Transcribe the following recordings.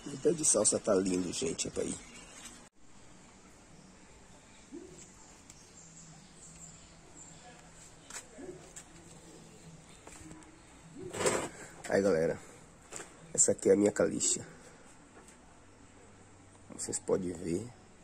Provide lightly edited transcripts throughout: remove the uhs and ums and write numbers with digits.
O pé de salsa tá lindo, gente, é aí. Aí, galera, essa aqui é a minha calixa. Como vocês podem ver,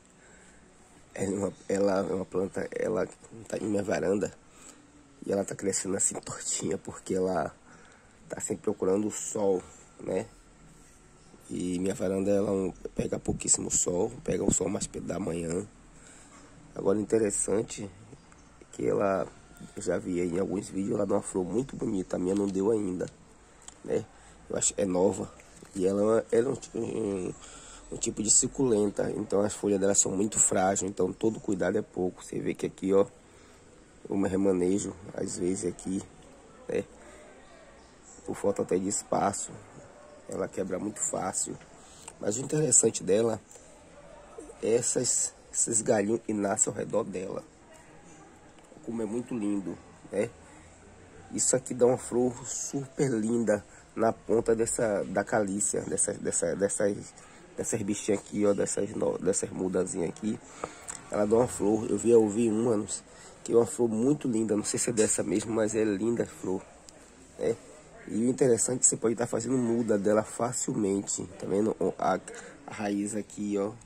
ela é uma planta, ela tá em minha varanda e ela tá crescendo assim tortinha porque ela tá sempre procurando o sol, né? E minha varanda ela pega pouquíssimo sol, pega o sol mais da manhã. Agora interessante que ela, eu já vi aí em alguns vídeos, ela dá uma flor muito bonita, a minha não deu ainda, né? Eu acho que é nova e ela é um tipo de suculenta, então as folhas dela são muito frágeis, então todo cuidado é pouco. Você vê que aqui, ó, eu me remanejo às vezes aqui, né? Por falta até de espaço, ela quebra muito fácil. Mas o interessante dela é esses galhinhos que nascem ao redor dela. Como é muito lindo, né? Isso aqui dá uma flor super linda na ponta da calícia, dessas bichinhas aqui, ó, dessas mudazinhas aqui. Ela dá uma flor, eu vi uma, que é uma flor muito linda, não sei se é dessa mesmo, mas é linda a flor, né? E o interessante é que você pode estar fazendo muda dela facilmente, tá vendo? A raiz aqui, ó.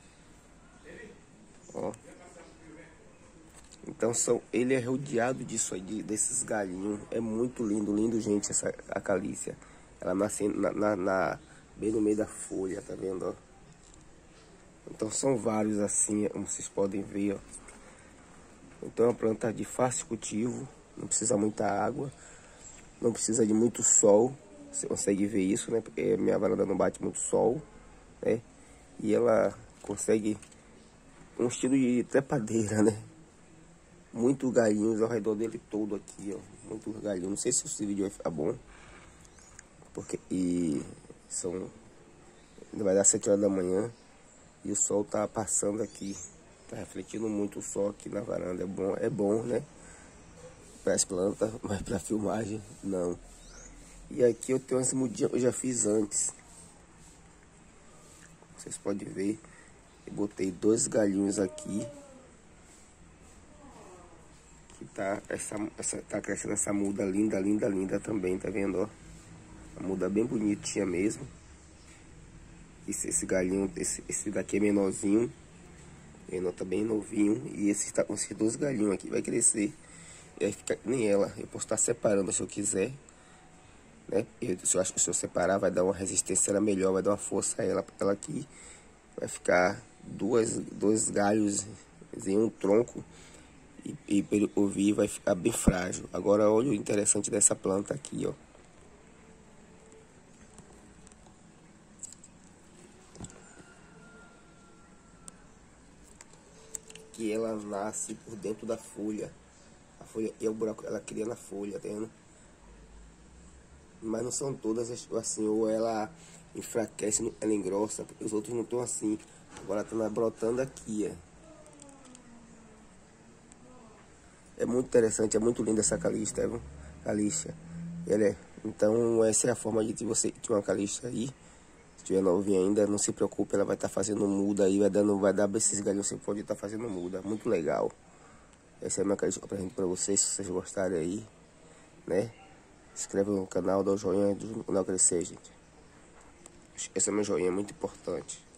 Ó. Então ele é rodeado disso aí, desses galinhos. É muito lindo, lindo, gente, a calícia. Ela nasce bem no meio da folha, tá vendo, ó? Então são vários assim, como vocês podem ver, ó. Então é uma planta de fácil cultivo, não precisa muita água, não precisa de muito sol. Você consegue ver isso, né? Porque minha varanda não bate muito sol, né? E ela consegue um estilo de trepadeira, né? Muitos galinhos ao redor dele todo aqui, ó. Muitos galinhos. Não sei se esse vídeo vai ficar bom. Porque vai dar 7 horas da manhã. E o sol tá passando aqui. Tá refletindo muito o sol aqui na varanda. É bom, né? Para as plantas, mas para filmagem, não. E aqui eu tenho umas mudinhas que eu já fiz antes. Vocês podem ver. Eu botei 2 galinhos aqui. Que tá crescendo essa muda linda, linda, linda também, tá vendo, ó? A muda bem bonitinha mesmo. Esse galinho, esse daqui é menorzinho. Ele tá bem novinho. E esse tá com esses 2 galinhos aqui, vai crescer. E aí fica que nem ela. Eu posso estar separando se eu quiser, né? Se eu separar, vai dar uma resistência ela melhor, vai dar uma força a ela aqui. Vai ficar dois galhos em um tronco. E para ele ouvir vai ficar bem frágil. Agora olha o interessante dessa planta aqui, ó. Que ela nasce por dentro da folha. A folha é o buraco, ela cria na folha, tá vendo? Mas não são todas assim, ou ela enfraquece, ela engrossa, porque os outros não estão assim. Agora tá brotando aqui, ó. É muito interessante, é muito linda essa calixa, viu? Calixa. Então essa é a forma de você ter uma calixa aí. Se tiver novinha ainda, não se preocupe, ela vai estar fazendo muda aí, vai dar esses galhos, você pode estar fazendo muda. Muito legal. Essa é a minha calixa que eu apresento pra vocês, se vocês gostarem aí, né? Se inscreve no canal, dá o joinha do canal crescer, gente. Esse é meu joinha, é muito importante.